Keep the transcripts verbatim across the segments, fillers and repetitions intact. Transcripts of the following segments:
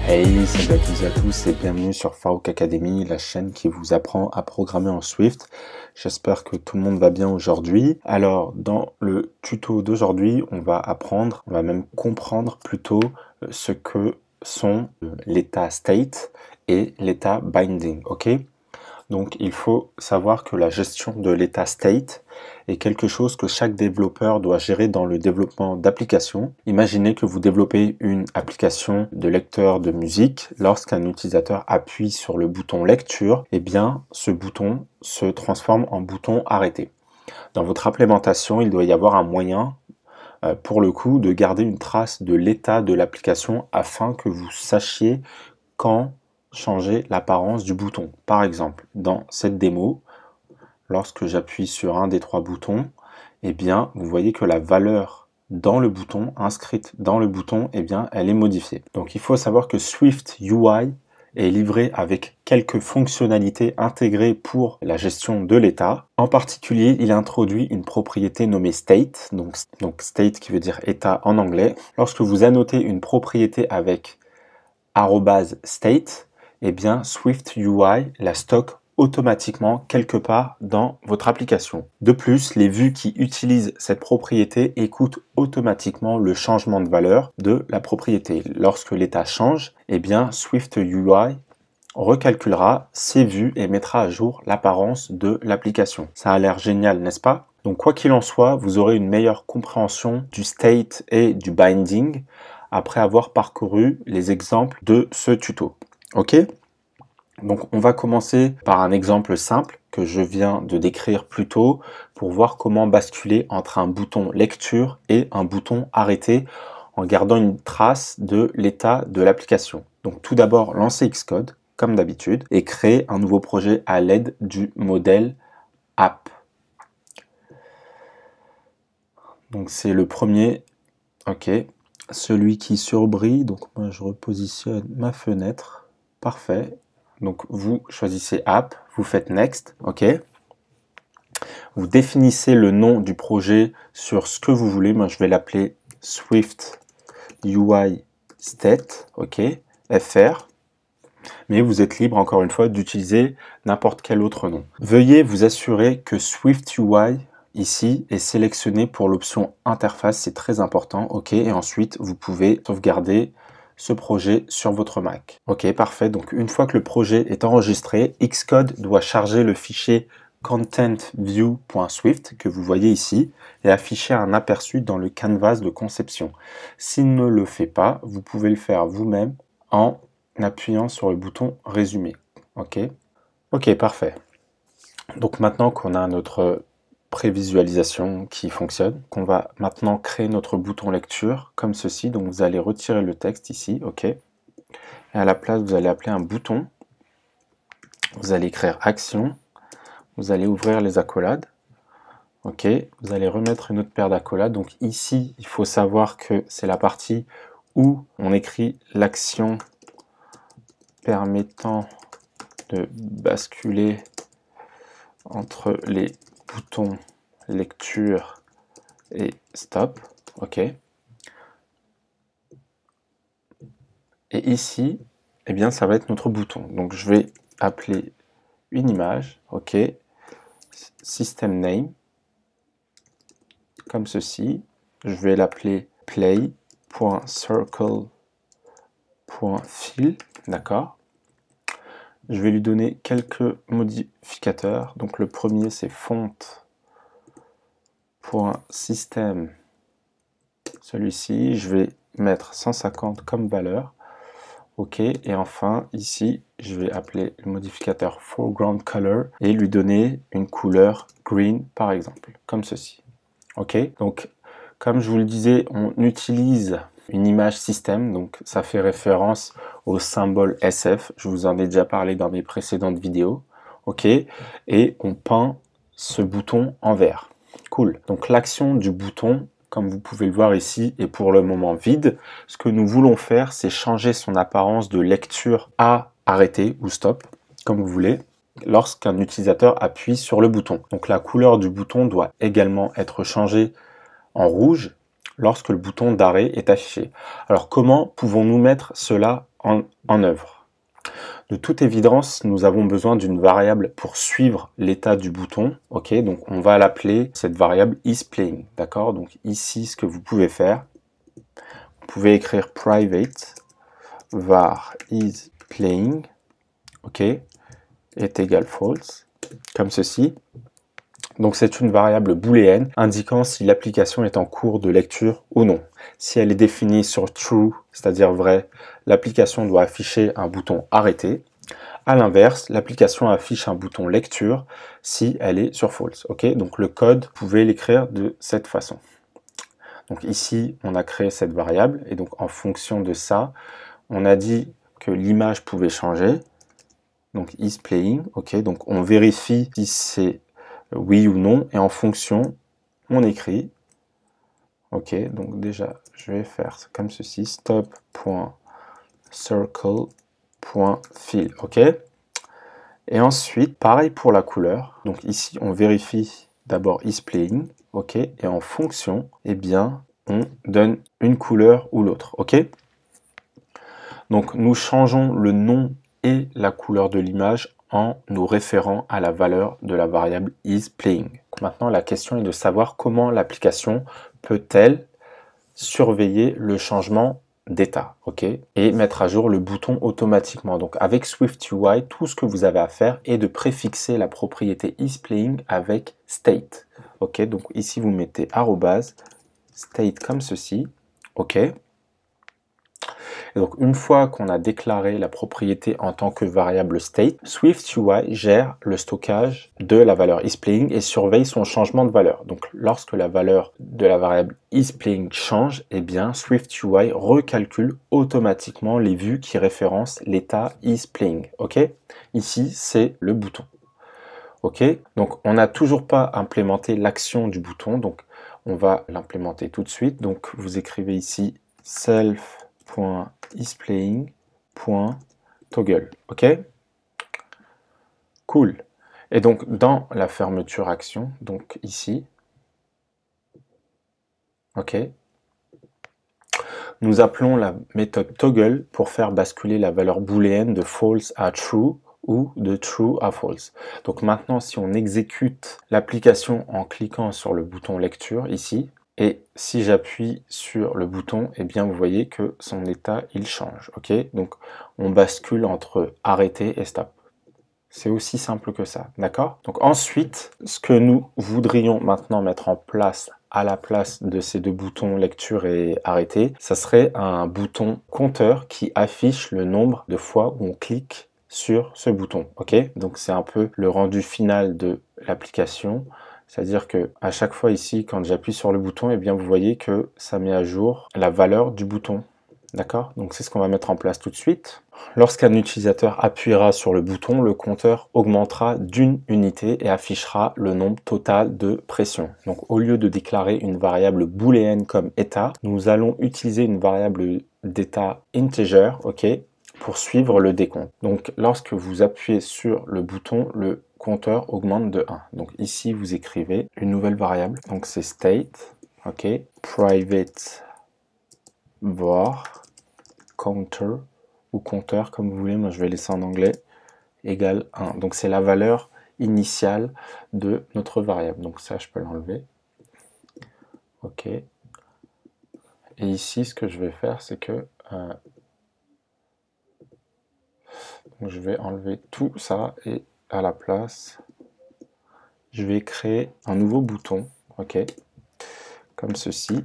Hey, salut à tous et à tous et bienvenue sur Farouk Academy, la chaîne qui vous apprend à programmer en Swift. J'espère que tout le monde va bien aujourd'hui. Alors, dans le tuto d'aujourd'hui, on va apprendre, on va même comprendre plutôt ce que sont l'état state et l'état binding, ok? Donc, il faut savoir que la gestion de l'état state est quelque chose que chaque développeur doit gérer dans le développement d'applications. Imaginez que vous développez une application de lecteur de musique. Lorsqu'un utilisateur appuie sur le bouton lecture, eh bien, ce bouton se transforme en bouton arrêter. Dans votre implémentation, il doit y avoir un moyen, euh, pour le coup, de garder une trace de l'état de l'application afin que vous sachiez quand changer l'apparence du bouton. Par exemple, dans cette démo, lorsque j'appuie sur un des trois boutons, eh bien, vous voyez que la valeur dans le bouton, inscrite dans le bouton, eh bien, elle est modifiée. Donc, il faut savoir que Swift U I est livré avec quelques fonctionnalités intégrées pour la gestion de l'état. En particulier, il introduit une propriété nommée state, donc, donc state qui veut dire état en anglais. Lorsque vous annotez une propriété avec arrobase state, eh bien, Swift U I la stocke automatiquement quelque part dans votre application. De plus, les vues qui utilisent cette propriété écoutent automatiquement le changement de valeur de la propriété. Lorsque l'état change, eh bien, Swift U I recalculera ces vues et mettra à jour l'apparence de l'application. Ça a l'air génial, n'est-ce pas? Donc, quoi qu'il en soit, vous aurez une meilleure compréhension du state et du binding après avoir parcouru les exemples de ce tuto. Ok? Donc, on va commencer par un exemple simple que je viens de décrire plus tôt pour voir comment basculer entre un bouton lecture et un bouton arrêter en gardant une trace de l'état de l'application. Donc, tout d'abord, lancez Xcode, comme d'habitude, et créer un nouveau projet à l'aide du modèle app. Donc, c'est le premier, ok, celui qui surbrille. Donc, moi, je repositionne ma fenêtre. Parfait. Donc, vous choisissez App, vous faites Next, ok. Vous définissez le nom du projet sur ce que vous voulez. Moi, je vais l'appeler Swift U I State, ok, F R. Mais vous êtes libre, encore une fois, d'utiliser n'importe quel autre nom. Veuillez vous assurer que Swift U I, ici, est sélectionné pour l'option Interface. C'est très important, ok. Et ensuite, vous pouvez sauvegarder ce projet sur votre Mac. Ok, parfait. Donc, une fois que le projet est enregistré, Xcode doit charger le fichier contentview.swift que vous voyez ici et afficher un aperçu dans le canvas de conception. S'il ne le fait pas, vous pouvez le faire vous-même en appuyant sur le bouton Résumer. Ok, ok, parfait. Donc, maintenant qu'on a notre prévisualisation qui fonctionne, qu'on va maintenant créer notre bouton lecture comme ceci. Donc vous allez retirer le texte ici, ok, et à la place vous allez appeler un bouton, vous allez écrire action, vous allez ouvrir les accolades, ok, vous allez remettre une autre paire d'accolades. Donc ici il faut savoir que c'est la partie où on écrit l'action permettant de basculer entre les bouton lecture et stop, ok. Et ici, eh bien, ça va être notre bouton. Donc, je vais appeler une image, ok, system name, comme ceci. Je vais l'appeler play.circle.fill, d'accord. Je vais lui donner quelques modificateurs. Donc le premier c'est font.system. Celui-ci, je vais mettre cent cinquante comme valeur. Ok, et enfin ici, je vais appeler le modificateur foreground color et lui donner une couleur green par exemple, comme ceci. Ok, donc comme je vous le disais, on utilise une image système, donc ça fait référence au symbole S F, je vous en ai déjà parlé dans mes précédentes vidéos, ok, et on peint ce bouton en vert. Cool, donc l'action du bouton, comme vous pouvez le voir ici, est pour le moment vide. Ce que nous voulons faire, c'est changer son apparence de lecture à arrêter ou stop, comme vous voulez, lorsqu'un utilisateur appuie sur le bouton. Donc la couleur du bouton doit également être changée en rouge lorsque le bouton d'arrêt est affiché. Alors comment pouvons-nous mettre cela en, en œuvre. De toute évidence, nous avons besoin d'une variable pour suivre l'état du bouton. Ok, donc on va l'appeler cette variable isPlaying. D'accord, donc ici, ce que vous pouvez faire, vous pouvez écrire private var isPlaying, ok, est égal false, comme ceci. Donc c'est une variable booléenne indiquant si l'application est en cours de lecture ou non. Si elle est définie sur true, c'est-à-dire vrai, l'application doit afficher un bouton arrêté. À l'inverse, l'application affiche un bouton lecture si elle est sur false. Ok, donc le code, vous pouvez l'écrire de cette façon. Donc ici, on a créé cette variable et donc en fonction de ça, on a dit que l'image pouvait changer. Donc isPlaying, ok, donc on vérifie si c'est oui ou non, et en fonction, on écrit. Ok, donc déjà, je vais faire comme ceci, stop.circle.fill, ok. Et ensuite, pareil pour la couleur. Donc ici, on vérifie d'abord isPlaying, ok, et en fonction, eh bien, on donne une couleur ou l'autre, ok. Donc nous changeons le nom et la couleur de l'image en nous référant à la valeur de la variable isPlaying. Maintenant, la question est de savoir comment l'application peut-elle surveiller le changement d'état, ok, et mettre à jour le bouton automatiquement. Donc avec SwiftUI, tout ce que vous avez à faire est de préfixer la propriété isPlaying avec state, ok. Donc ici vous mettez arrobase state comme ceci, ok. Et donc une fois qu'on a déclaré la propriété en tant que variable state, SwiftUI gère le stockage de la valeur isPlaying et surveille son changement de valeur. Donc lorsque la valeur de la variable isPlaying change, eh bien SwiftUI recalcule automatiquement les vues qui référencent l'état isPlaying. Ok, ici c'est le bouton. Ok, donc on n'a toujours pas implémenté l'action du bouton, donc on va l'implémenter tout de suite. Donc vous écrivez ici self.isPlaying.toggle, ok? Cool. Et donc dans la fermeture action, donc ici, ok, nous appelons la méthode toggle pour faire basculer la valeur booléenne de false à true ou de true à false. Donc maintenant, si on exécute l'application en cliquant sur le bouton lecture ici, et si j'appuie sur le bouton, eh bien vous voyez que son état il change. Ok, donc on bascule entre arrêter et stop. C'est aussi simple que ça, d'accord? Donc ensuite, ce que nous voudrions maintenant mettre en place à la place de ces deux boutons lecture et arrêter, ça serait un bouton compteur qui affiche le nombre de fois où on clique sur ce bouton, ok? Donc c'est un peu le rendu final de l'application. C'est-à-dire que à chaque fois ici, quand j'appuie sur le bouton, eh bien vous voyez que ça met à jour la valeur du bouton. D'accord? Donc c'est ce qu'on va mettre en place tout de suite. Lorsqu'un utilisateur appuiera sur le bouton, le compteur augmentera d'une unité et affichera le nombre total de pressions. Donc au lieu de déclarer une variable booléenne comme état, nous allons utiliser une variable d'état integer, ok, pour suivre le décompte. Donc lorsque vous appuyez sur le bouton, le compteur augmente de un. Donc ici vous écrivez une nouvelle variable, donc c'est state, ok, private var counter ou compteur comme vous voulez, moi je vais laisser en anglais, égale un. Donc c'est la valeur initiale de notre variable. Donc ça je peux l'enlever. Ok. Et ici ce que je vais faire c'est que euh, je vais enlever tout ça et à la place je vais créer un nouveau bouton, ok, comme ceci.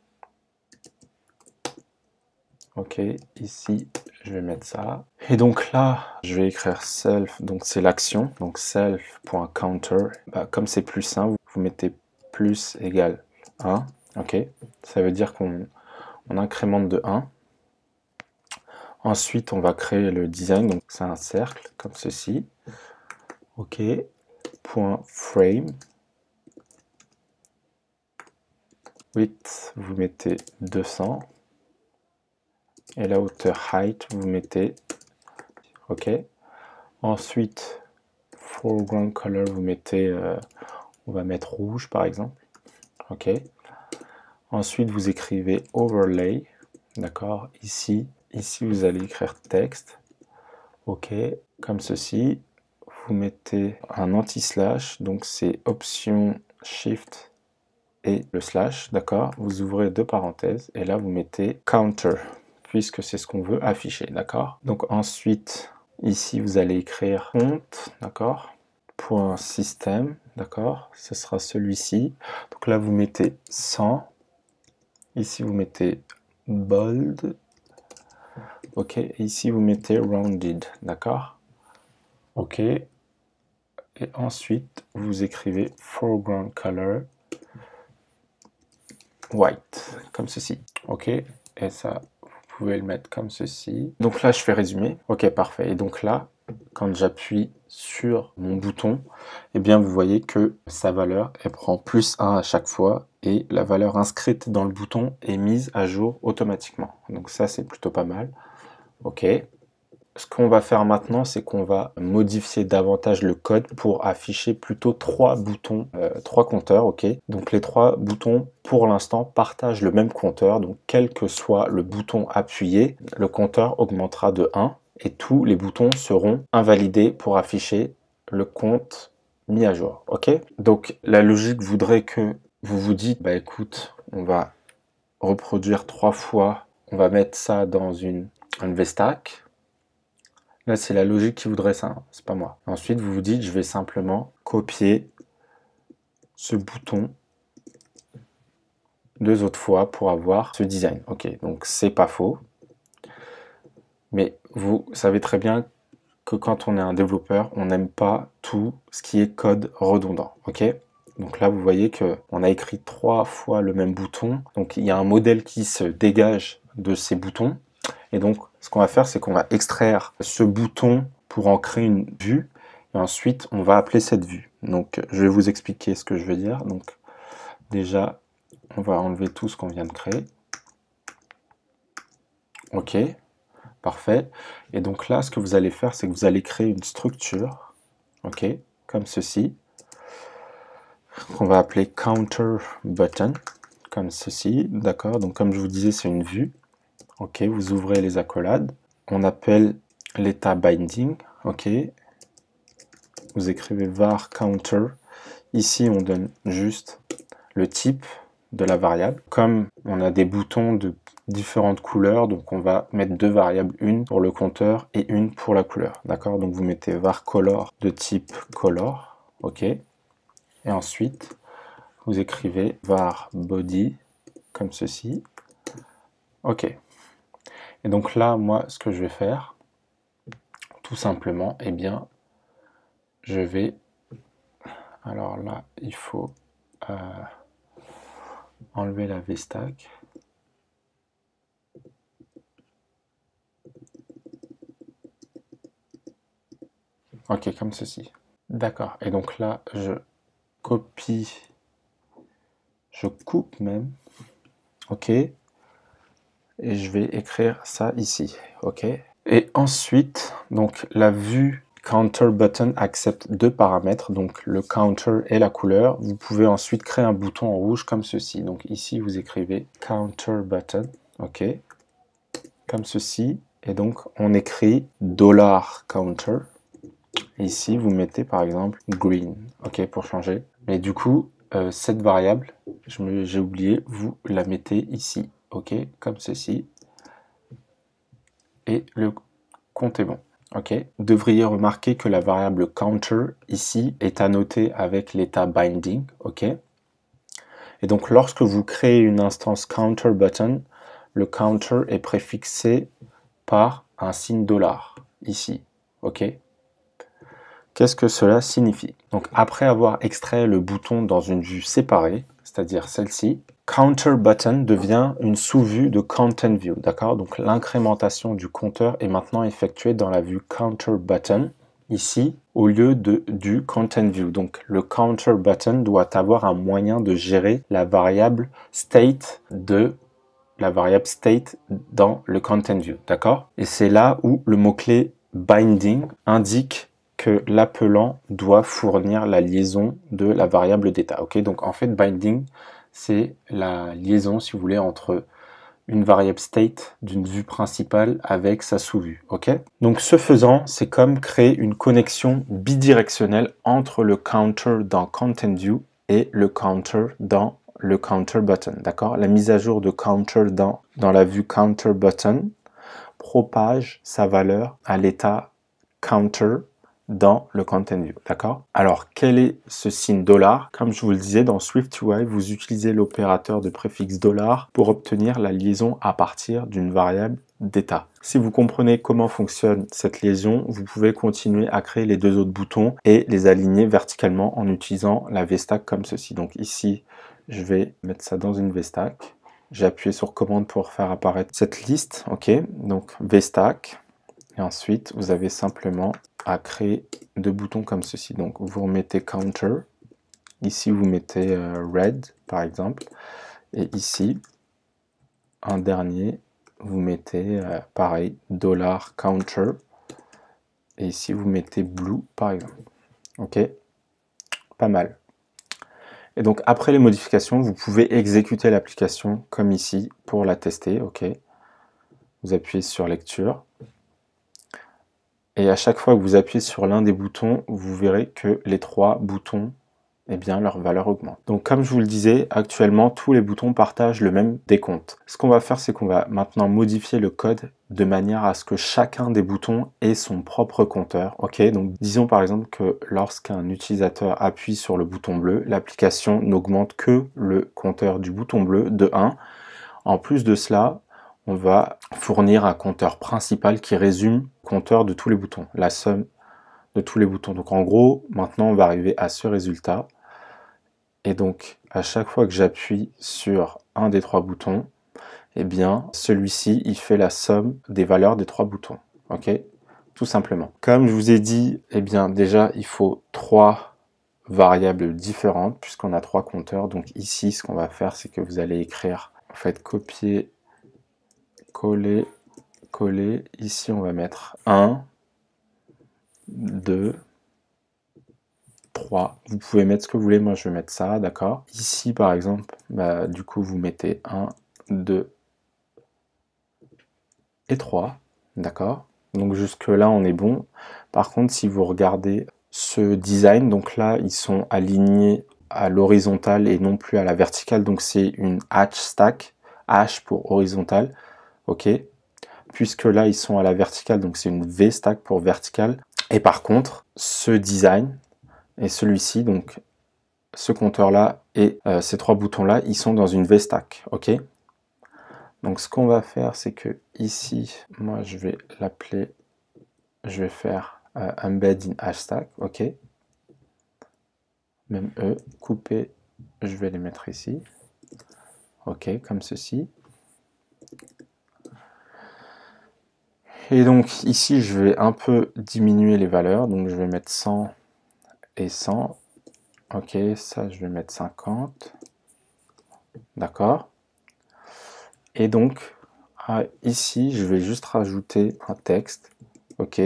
Ok, ici je vais mettre ça. Et donc là, je vais écrire self, donc c'est l'action, donc self.counter. Bah, comme c'est plus simple, vous mettez plus égale un, ok. Ça veut dire qu'on on incrémente de un. Ensuite, on va créer le design, donc c'est un cercle, comme ceci. Ok, point frame. Width, vous mettez deux cents. Et la hauteur height, vous mettez, ok. Ensuite, foreground color, vous mettez, euh, on va mettre rouge par exemple, ok. Ensuite, vous écrivez overlay, d'accord. Ici, ici vous allez écrire texte, ok, comme ceci. Vous mettez un anti-slash, donc c'est option shift et le slash, d'accord. Vous ouvrez deux parenthèses et là vous mettez counter, puisque c'est ce qu'on veut afficher, d'accord. Donc ensuite, ici vous allez écrire compte, d'accord, point système, d'accord, ce sera celui-ci. Donc là vous mettez cent, ici vous mettez bold, ok, et ici vous mettez rounded, d'accord, ok, et ensuite vous écrivez foreground color white, comme ceci, ok, et ça vous pouvez le mettre comme ceci. Donc là je fais résumer, ok, parfait, et donc là quand j'appuie sur mon bouton, eh bien vous voyez que sa valeur elle prend plus un à chaque fois et la valeur inscrite dans le bouton est mise à jour automatiquement, donc ça c'est plutôt pas mal. Ok, ce qu'on va faire maintenant, c'est qu'on va modifier davantage le code pour afficher plutôt trois boutons, euh, trois compteurs, ok. Donc les trois boutons, pour l'instant, partagent le même compteur, donc quel que soit le bouton appuyé, le compteur augmentera de un et tous les boutons seront invalidés pour afficher le compte mis à jour, ok. Donc la logique voudrait que vous vous dites, bah écoute, on va reproduire trois fois, on va mettre ça dans une, une V stack. Là, c'est la logique qui voudrait ça, hein, c'est pas moi. Ensuite, vous vous dites, je vais simplement copier ce bouton deux autres fois pour avoir ce design. Ok, donc c'est pas faux. Mais vous savez très bien que quand on est un développeur, on n'aime pas tout ce qui est code redondant. Ok, donc là, vous voyez que on a écrit trois fois le même bouton. Donc, il y a un modèle qui se dégage de ces boutons. Et donc, ce qu'on va faire, c'est qu'on va extraire ce bouton pour en créer une vue. Et ensuite, on va appeler cette vue. Donc, je vais vous expliquer ce que je veux dire. Donc, déjà, on va enlever tout ce qu'on vient de créer. Ok, parfait. Et donc là, ce que vous allez faire, c'est que vous allez créer une structure. Ok, comme ceci. Qu'on va appeler counter button. Comme ceci. D'accord, donc comme je vous disais, c'est une vue. Ok, vous ouvrez les accolades. On appelle l'état binding. Ok, vous écrivez var counter. Ici, on donne juste le type de la variable. Comme on a des boutons de différentes couleurs, donc on va mettre deux variables, une pour le compteur et une pour la couleur. D'accord, donc vous mettez var color de type color. Ok, et ensuite, vous écrivez var body comme ceci. Ok, et donc là, moi, ce que je vais faire, tout simplement, eh bien, je vais, alors là, il faut euh, enlever la V stack. Ok, comme ceci. D'accord, et donc là, je copie, je coupe même, ok, et je vais écrire ça ici, ok. Et ensuite, donc la vue counter button accepte deux paramètres, donc le counter et la couleur. Vous pouvez ensuite créer un bouton en rouge comme ceci. Donc ici, vous écrivez counter button, ok, comme ceci. Et donc, on écrit dollar $counter. Ici, vous mettez par exemple green, ok, pour changer. Mais du coup, euh, cette variable, j'ai oublié, vous la mettez ici, ok, comme ceci. Et le compte est bon. Ok, vous devriez remarquer que la variable counter ici est annotée avec l'état binding. Ok, et donc lorsque vous créez une instance counter button, le counter est préfixé par un signe dollar ici. Ok, qu'est-ce que cela signifie? Donc après avoir extrait le bouton dans une vue séparée, c'est-à-dire celle-ci, counter button devient une sous-vue de content view, d'accord? Donc l'incrémentation du compteur est maintenant effectuée dans la vue counter button, ici, au lieu de, du content view. Donc le counter button doit avoir un moyen de gérer la variable state de la variable state dans le content view, d'accord? Et c'est là où le mot-clé binding indique que l'appelant doit fournir la liaison de la variable d'état. Ok, donc en fait, binding, c'est la liaison, si vous voulez, entre une variable state d'une vue principale avec sa sous-vue, ok? Donc ce faisant, c'est comme créer une connexion bidirectionnelle entre le counter dans Content View et le counter dans le Counter Button, d'accord? La mise à jour de counter dans, dans la vue Counter Button propage sa valeur à l'état counter dans le Content View, d'accord? Alors, quel est ce signe dollar? Comme je vous le disais, dans SwiftUI, vous utilisez l'opérateur de préfixe dollar pour obtenir la liaison à partir d'une variable d'état. Si vous comprenez comment fonctionne cette liaison, vous pouvez continuer à créer les deux autres boutons et les aligner verticalement en utilisant la V stack comme ceci. Donc ici, je vais mettre ça dans une V stack. J'ai appuyé sur commande pour faire apparaître cette liste, ok? Donc V stack. Et ensuite, vous avez simplement à créer deux boutons comme ceci. Donc, vous remettez counter. Ici, vous mettez euh, red, par exemple. Et ici, un dernier, vous mettez, euh, pareil, dollar counter. Et ici, vous mettez blue, par exemple. OK? Pas mal. Et donc, après les modifications, vous pouvez exécuter l'application comme ici pour la tester. OK? Vous appuyez sur lecture. Et à chaque fois que vous appuyez sur l'un des boutons, vous verrez que les trois boutons, eh bien, leur valeur augmente. Donc, comme je vous le disais, actuellement, tous les boutons partagent le même décompte. Ce qu'on va faire, c'est qu'on va maintenant modifier le code de manière à ce que chacun des boutons ait son propre compteur. Ok, donc disons par exemple que lorsqu'un utilisateur appuie sur le bouton bleu, l'application n'augmente que le compteur du bouton bleu de un. En plus de cela, on va fournir un compteur principal qui résume le compteur de tous les boutons, la somme de tous les boutons. Donc en gros, maintenant on va arriver à ce résultat. Et donc à chaque fois que j'appuie sur un des trois boutons, eh bien celui-ci il fait la somme des valeurs des trois boutons. Ok, tout simplement. Comme je vous ai dit, eh bien déjà il faut trois variables différentes puisqu'on a trois compteurs. Donc ici, ce qu'on va faire, c'est que vous allez écrire, en fait, copier, coller, coller. Ici, on va mettre un, deux, trois. Vous pouvez mettre ce que vous voulez. Moi, je vais mettre ça, d'accord? Ici, par exemple, bah, du coup, vous mettez un, deux et trois, d'accord? Donc jusque-là, on est bon. Par contre, si vous regardez ce design, donc là, ils sont alignés à l'horizontale et non plus à la verticale. Donc c'est une H stack, H pour horizontal, ok? Puisque là, ils sont à la verticale, donc c'est une V stack pour verticale. Et par contre, ce design et celui-ci, donc ce compteur-là et euh, ces trois boutons-là, ils sont dans une V stack, ok? Donc ce qu'on va faire, c'est que ici, moi je vais l'appeler, je vais faire euh, embed in hashtag, ok? Même eux, couper, je vais les mettre ici, ok, comme ceci. Et donc ici, je vais un peu diminuer les valeurs, donc je vais mettre cent et cent, ok, ça je vais mettre cinquante, d'accord? Et donc, ah, ici, je vais juste rajouter un texte, ok,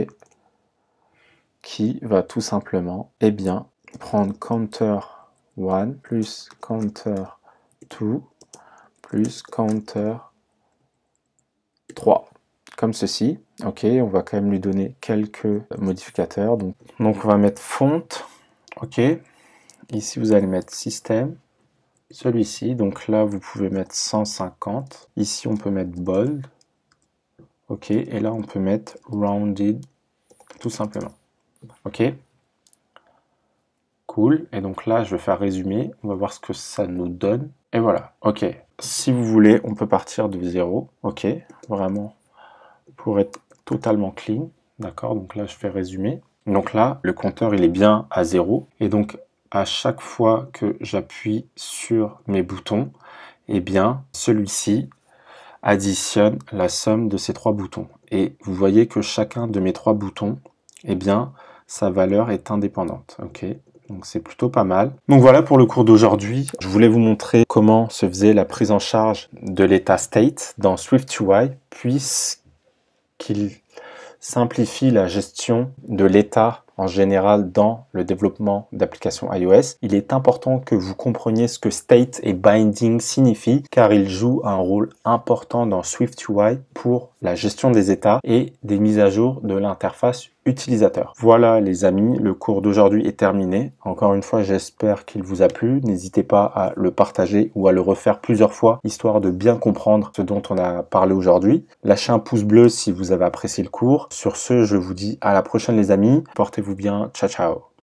qui va tout simplement, eh bien, prendre counter un plus counter deux plus counter trois, comme ceci, ok, on va quand même lui donner quelques modificateurs, donc, donc on va mettre font, ok, ici vous allez mettre système, celui-ci, donc là vous pouvez mettre cent cinquante, ici on peut mettre bold, ok, et là on peut mettre rounded, tout simplement, ok, cool, et donc là je vais faire résumer, on va voir ce que ça nous donne, et voilà, ok, si vous voulez on peut partir de zéro, ok, vraiment pour être totalement clean, d'accord, donc là je fais résumer, donc là le compteur il est bien à zéro, et donc à chaque fois que j'appuie sur mes boutons, eh bien celui-ci additionne la somme de ces trois boutons. Et vous voyez que chacun de mes trois boutons, eh bien sa valeur est indépendante. Ok, donc c'est plutôt pas mal. Donc voilà pour le cours d'aujourd'hui. Je voulais vous montrer comment se faisait la prise en charge de l'état state dans SwiftUI, puisqu'il simplifie la gestion de l'état en général dans le développement d'applications iOS. Il est important que vous compreniez ce que state et binding signifient car ils jouent un rôle important dans SwiftUI pour la gestion des états et des mises à jour de l'interface utilisateur. Voilà les amis, le cours d'aujourd'hui est terminé. Encore une fois, j'espère qu'il vous a plu. N'hésitez pas à le partager ou à le refaire plusieurs fois, histoire de bien comprendre ce dont on a parlé aujourd'hui. Lâchez un pouce bleu si vous avez apprécié le cours. Sur ce, je vous dis à la prochaine les amis. Portez-vous bien. Ciao, ciao.